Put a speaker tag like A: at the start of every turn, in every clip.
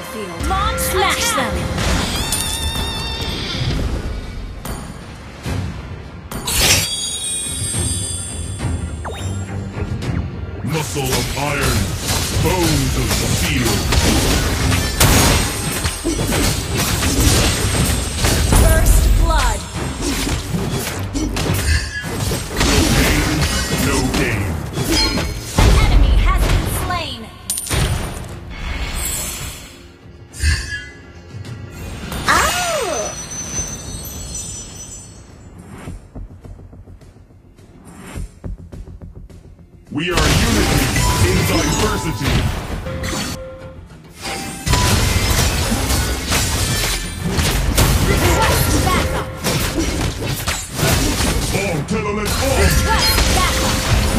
A: battlefield. Launch Smash them!
B: Muscle of iron, bones of steel.
A: First blood.
B: No gain.
A: An enemy has been slain.
B: We are unity in diversity.
A: Request backup.
B: All Telolet on!
A: Request backup.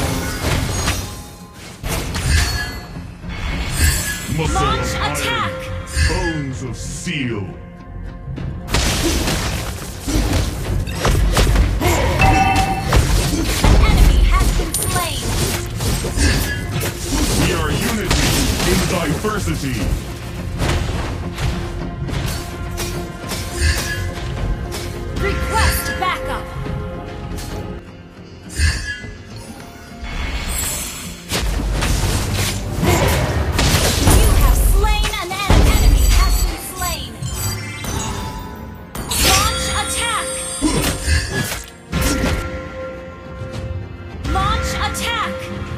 B: Muscle
A: Launch
B: of iron,
A: attack.
B: bones of steel.
A: Enemy has been slain.
B: We are unity in diversity.
A: Request backup. You have slain an enemy. Enemy has been slain. Launch attack. Launch attack.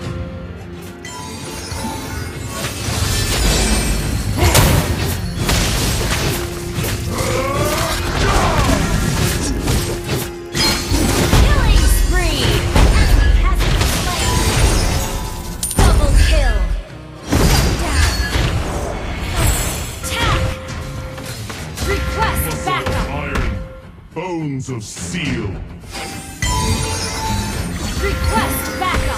A: Killing spree! Enemy has been slain! Double kill! Shut down! Attack! Request
B: Muscle of
A: backup!
B: iron, bones of steel.
A: Request backup!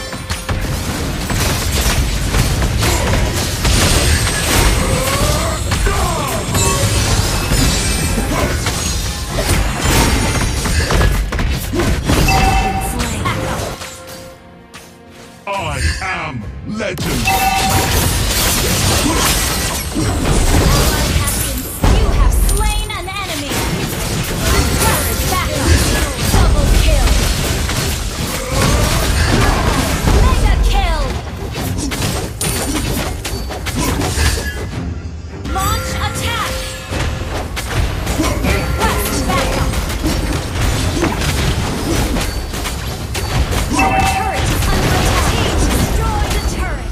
A: Been slain. Backup!
B: I am legend.
A: You have slain an enemy! Request backup! Double kill! Mega kill! Launch attack! Request backup! Our turret is under attack! Destroy the turret!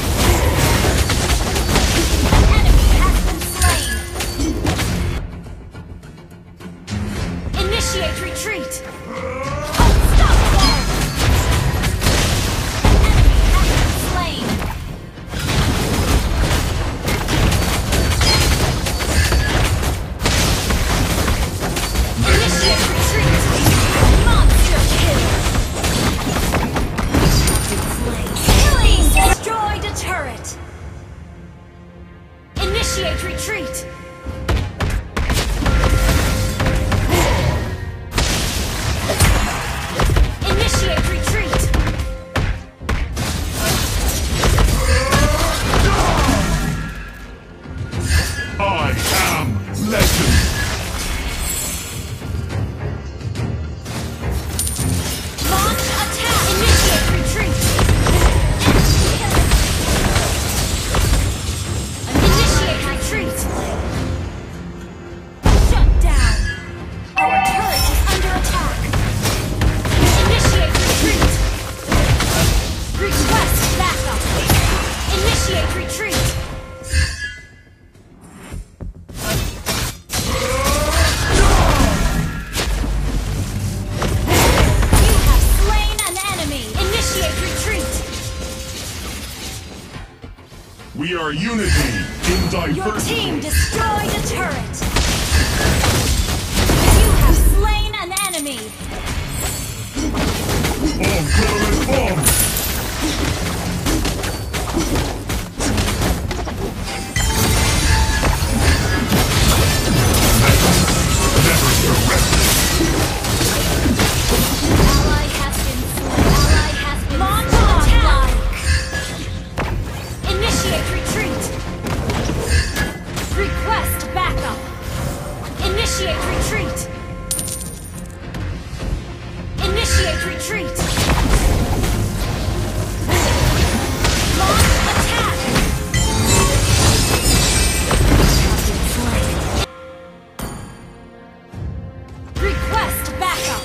A: An enemy has been slain! Initiate retreat! Unstoppable! Enemy has been slain! Initiate retreat! Monster kill! Killing! Destroyed a turret! Initiate retreat! Initiate retreat!
B: I am legend.
A: Launch attack! Initiate retreat! Initiate retreat! Shut down! Our turret is under attack! Initiate retreat! Request backup! Initiate retreat! You have slain an enemy! Initiate retreat!
B: We are unity in
A: Your
B: diversity.
A: team destroyed a turret! You have slain an enemy!
B: All Telolet on! Never surrender.
A: Ally has been slain. Ally has been launch attack! Initiate retreat! Initiate retreat! Initiate retreat! Launch attack! Request backup!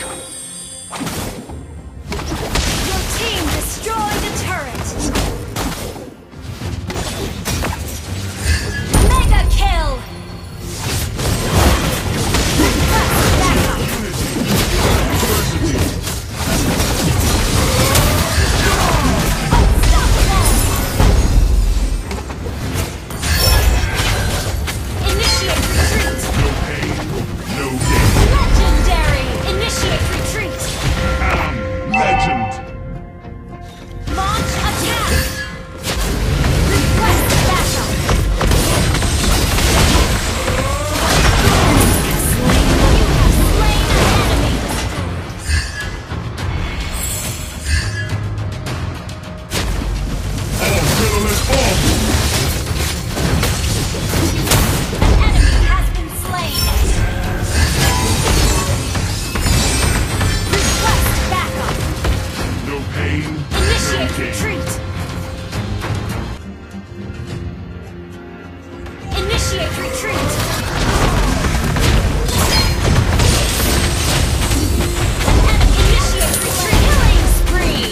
A: Your team destroyed a turret! Mega kill! Request backup! Initiate retreat!
B: No pain, no gain.
A: Legendary! Initiate retreat!
B: Legend.
A: Launch attack! Request backup! You have slain an enemy!
B: All gentlemen, all.
A: An enemy has been slain! Request backup!
B: No pain,
A: Initiate
B: no gain.
A: retreat! Initiate retreat! Initiate retreat! Killing spree!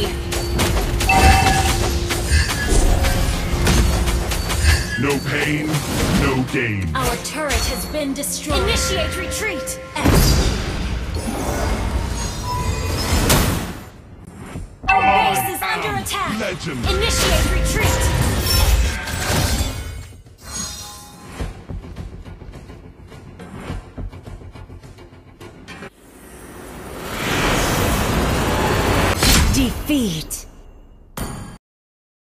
B: No pain, no gain.
A: Our turret has been destroyed. Initiate retreat! Our base is under attack!
B: Legend.
A: Initiate retreat!